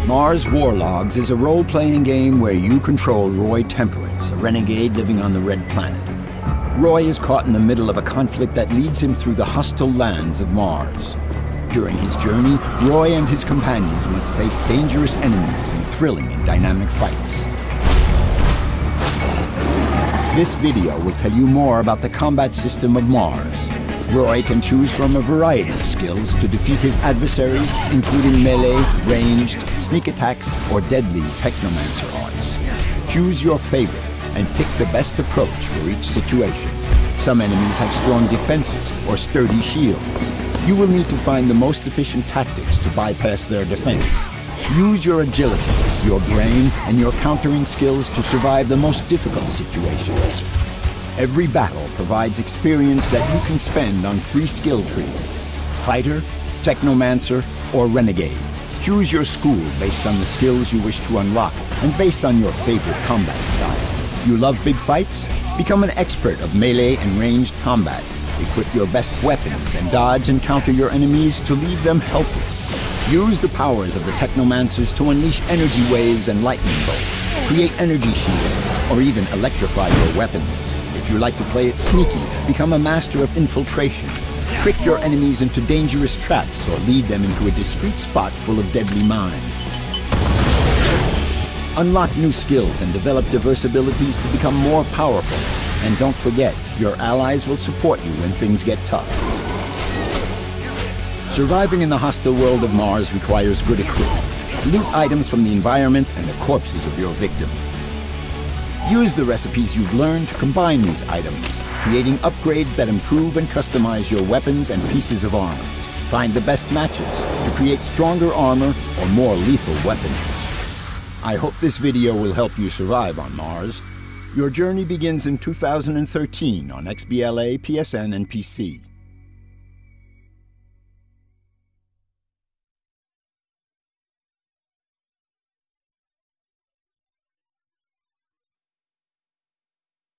Mars Warlogs is a role-playing game where you control Roy Temperance, a renegade living on the Red Planet. Roy is caught in the middle of a conflict that leads him through the hostile lands of Mars. During his journey, Roy and his companions must face dangerous enemies in thrilling and dynamic fights. This video will tell you more about the combat system of Mars. Roy can choose from a variety of skills to defeat his adversaries, including melee, ranged, sneak attacks, or deadly Technomancer arts. Choose your favorite and pick the best approach for each situation. Some enemies have strong defenses or sturdy shields. You will need to find the most efficient tactics to bypass their defense. Use your agility, your brain, and your countering skills to survive the most difficult situations. Every battle provides experience that you can spend on 3 skill trees: Fighter, Technomancer, or Renegade. Choose your school based on the skills you wish to unlock and based on your favorite combat style. You love big fights? Become an expert of melee and ranged combat. Equip your best weapons and dodge and counter your enemies to leave them helpless. Use the powers of the Technomancers to unleash energy waves and lightning bolts, create energy shields, or even electrify your weapons. If you like to play it sneaky, become a master of infiltration. Trick your enemies into dangerous traps or lead them into a discreet spot full of deadly mines. Unlock new skills and develop diverse abilities to become more powerful. And don't forget, your allies will support you when things get tough. Surviving in the hostile world of Mars requires good equipment. Loot items from the environment and the corpses of your victims. Use the recipes you've learned to combine these items, creating upgrades that improve and customize your weapons and pieces of armor. Find the best matches to create stronger armor or more lethal weapons. I hope this video will help you survive on Mars. Your journey begins in 2013 on XBLA, PSN, and PC.